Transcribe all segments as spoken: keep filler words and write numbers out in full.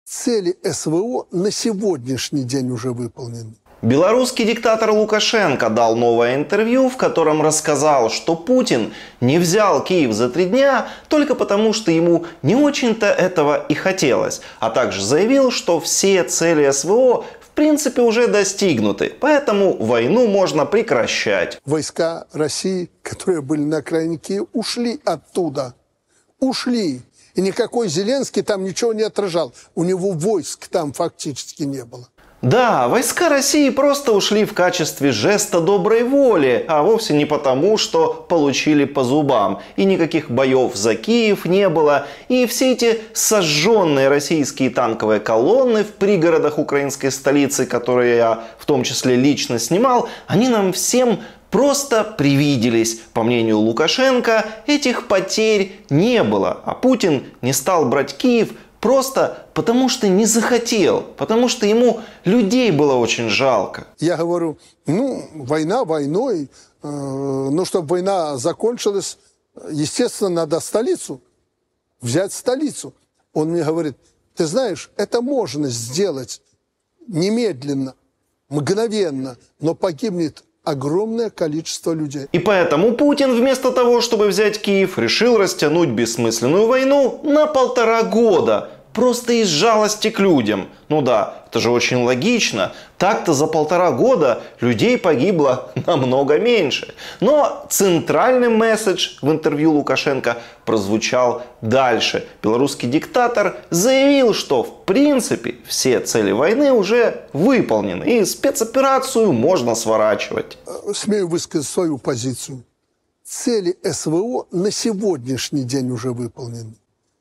цели СВО на сегодняшний день уже выполнены. Белорусский диктатор Лукашенко дал новое интервью, в котором рассказал, что Путин не взял Киев за три дня только потому, что ему не очень-то этого и хотелось, а также заявил, что все цели СВО в принципе уже достигнуты, поэтому войну можно прекращать. Войска России, которые были на окраине Киева, ушли оттуда. Ушли. И никакой Зеленский там ничего не отражал. У него войск там фактически не было. Да, войска России просто ушли в качестве жеста доброй воли, а вовсе не потому, что получили по зубам. И никаких боев за Киев не было. И все эти сожженные российские танковые колонны в пригородах украинской столицы, которые я в том числе лично снимал, они нам всем просто привиделись. По мнению Лукашенко, этих потерь не было. А Путин не стал брать Киев просто потому, что не захотел, потому что ему людей было очень жалко. Я говорю, ну, война войной, э, но чтобы война закончилась, естественно, надо столицу, взять столицу. Он мне говорит, ты знаешь, это можно сделать немедленно, мгновенно, но погибнет огромное количество людей. И поэтому Путин вместо того, чтобы взять Киев, решил растянуть бессмысленную войну на полтора года. Просто из жалости к людям. Ну да, это же очень логично. Так-то за полтора года людей погибло намного меньше. Но центральный месседж в интервью Лукашенко прозвучал дальше. Белорусский диктатор заявил, что в принципе все цели войны уже выполнены. И спецоперацию можно сворачивать. Смею высказать свою позицию. Цели СВО на сегодняшний день уже выполнены.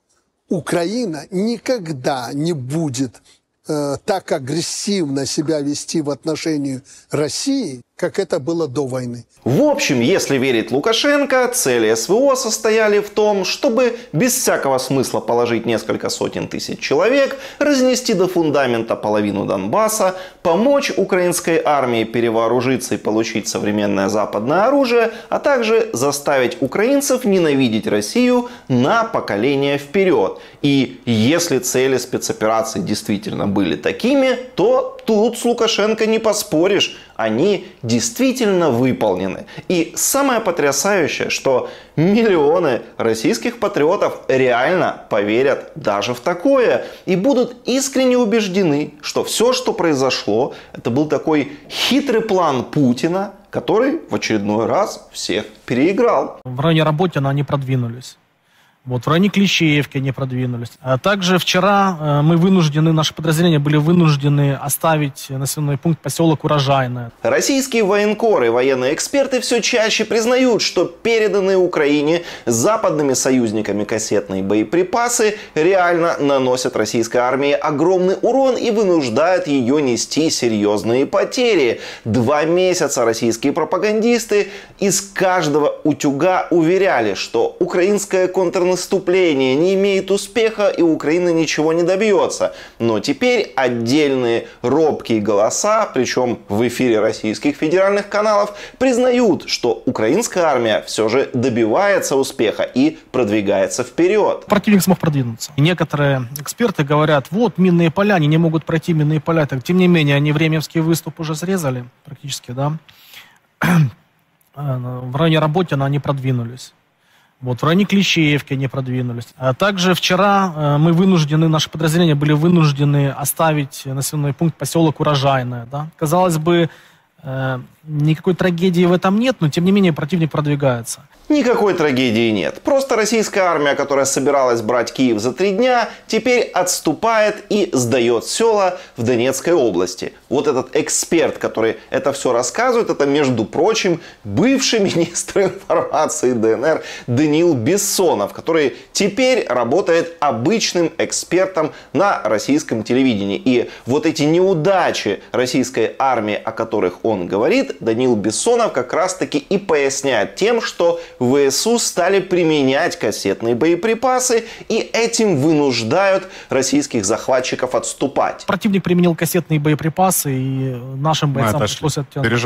Украина никогда не будет э, так агрессивно себя вести в отношении России, как это было до войны. В общем, если верить Лукашенко, цели СВО состояли в том, чтобы без всякого смысла положить несколько сотен тысяч человек, разнести до фундамента половину Донбасса, помочь украинской армии перевооружиться и получить современное западное оружие, а также заставить украинцев ненавидеть Россию на поколение вперед. И если цели спецоперации действительно были такими, то тут с Лукашенко не поспоришь. Они действительно выполнены. И самое потрясающее, что миллионы российских патриотов реально поверят даже в такое. И будут искренне убеждены, что все, что произошло, это был такой хитрый план Путина, который в очередной раз всех переиграл. В районе Работина они продвинулись. Вот, в районе Клещеевки они продвинулись. А также вчера э, мы вынуждены, наши подразделения были вынуждены оставить населенный пункт поселок Урожайное. Российские военкоры и военные эксперты все чаще признают, что переданные Украине западными союзниками кассетные боеприпасы реально наносят российской армии огромный урон и вынуждают ее нести серьезные потери. Два месяца российские пропагандисты из каждого утюга уверяли, что украинская контрнаступление наступление не имеет успеха и Украина ничего не добьется. Но теперь отдельные робкие голоса, причем в эфире российских федеральных каналов, признают, что украинская армия все же добивается успеха и продвигается вперед. Противник смог продвинуться. И некоторые эксперты говорят, вот минные поля, они не могут пройти минные поля. Так, тем не менее, они Временский выступ уже срезали практически, да. В районе Работина они продвинулись. Вот, в районе Клещеевки они продвинулись. А также вчера э, мы вынуждены, наши подразделения были вынуждены оставить населенный пункт поселок Урожайное. Да? Казалось бы, э, никакой трагедии в этом нет, но тем не менее противник продвигается. Никакой трагедии нет. Просто российская армия, которая собиралась брать Киев за три дня, теперь отступает и сдает села в Донецкой области. Вот этот эксперт, который это все рассказывает, это, между прочим, бывший министр информации ДНР Даниил Бессонов, который теперь работает обычным экспертом на российском телевидении. И вот эти неудачи российской армии, о которых он говорит, Даниил Бессонов как раз-таки и поясняет тем, что ВСУ стали применять кассетные боеприпасы и этим вынуждают российских захватчиков отступать. Противник применил кассетные боеприпасы, и нашим бойцам пришлось оттянуть. Бережем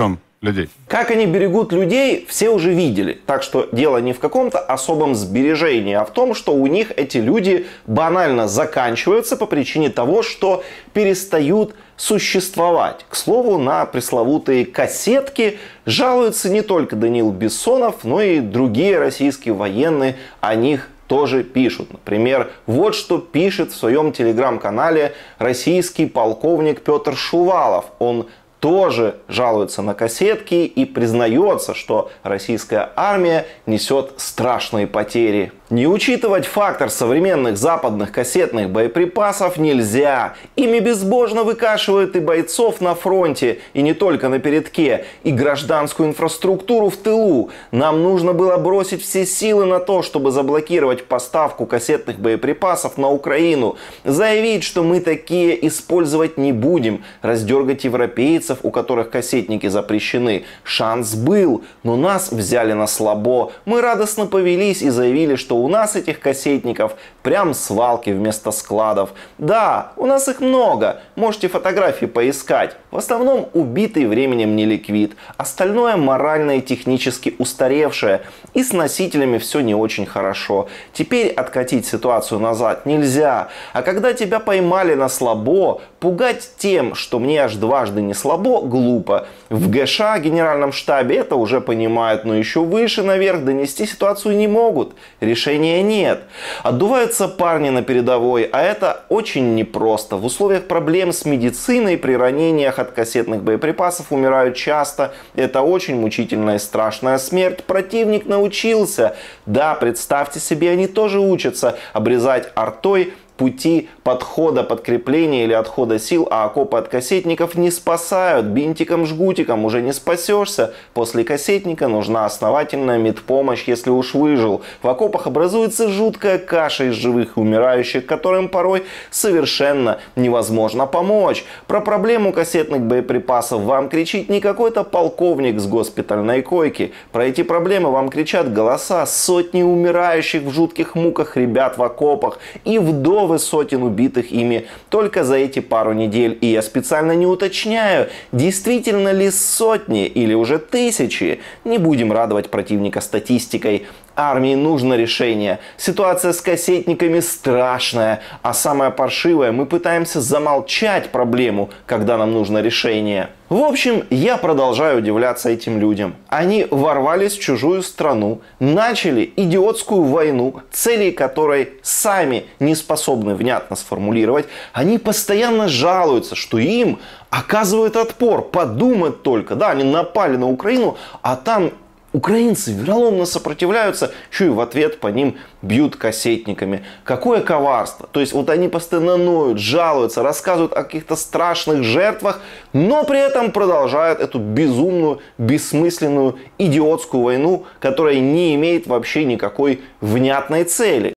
людей. Как они берегут людей, все уже видели. Так что дело не в каком-то особом сбережении, а в том, что у них эти люди банально заканчиваются по причине того, что перестают существовать. К слову, на пресловутые кассетки жалуются не только Даниил Бессонов, но и другие российские военные о них тоже пишут. Например, вот что пишет в своем телеграм-канале российский полковник Петр Шувалов. Он тоже жалуется на кассетки и признается, что российская армия несет страшные потери. Не учитывать фактор современных западных кассетных боеприпасов нельзя. Ими безбожно выкашивают и бойцов на фронте, и не только на передке, и гражданскую инфраструктуру в тылу. Нам нужно было бросить все силы на то, чтобы заблокировать поставку кассетных боеприпасов на Украину. Заявить, что мы такие использовать не будем. Раздергать европейцев, у которых кассетники запрещены. Шанс был, но нас взяли на слабо. Мы радостно повелись и заявили, что у нас этих кассетников прям свалки вместо складов. Да, у нас их много. Можете фотографии поискать. В основном убитый временем не ликвид. Остальное морально и технически устаревшее. И с носителями все не очень хорошо. Теперь откатить ситуацию назад нельзя. А когда тебя поймали на слабо, пугать тем, что мне аж дважды не слабо, глупо. В ГШ, Генеральном штабе, это уже понимают, но еще выше наверх донести ситуацию не могут. Решения нет. Отдуваются парни на передовой, а это очень непросто. В условиях проблем с медициной при ранениях от кассетных боеприпасов умирают часто. Это очень мучительная и страшная смерть. Противник научился. Да, представьте себе, они тоже учатся обрезать артой пути подхода подкрепления или отхода сил, а окопы от кассетников не спасают. Бинтиком-жгутиком уже не спасешься. После кассетника нужна основательная медпомощь, если уж выжил. В окопах образуется жуткая каша из живых и умирающих, которым порой совершенно невозможно помочь. Про проблему кассетных боеприпасов вам кричит не какой-то полковник с госпитальной койки. Про эти проблемы вам кричат голоса сотни умирающих в жутких муках ребят в окопах и вдовы сотен убитых ими только за эти пару недель. И я специально не уточняю, действительно ли сотни или уже тысячи. Не будем радовать противника статистикой. Армии нужно решение. Ситуация с кассетниками страшная. А самое паршивое, мы пытаемся замолчать проблему, когда нам нужно решение. В общем, я продолжаю удивляться этим людям. Они ворвались в чужую страну, начали идиотскую войну, цели которой сами не способны внятно сформулировать. Они постоянно жалуются, что им оказывают отпор. Подумать только. Да, они напали на Украину, а там украинцы вероломно сопротивляются, еще и в ответ по ним бьют кассетниками. Какое коварство! То есть вот они постоянно ноют, жалуются, рассказывают о каких-то страшных жертвах, но при этом продолжают эту безумную, бессмысленную, идиотскую войну, которая не имеет вообще никакой внятной цели.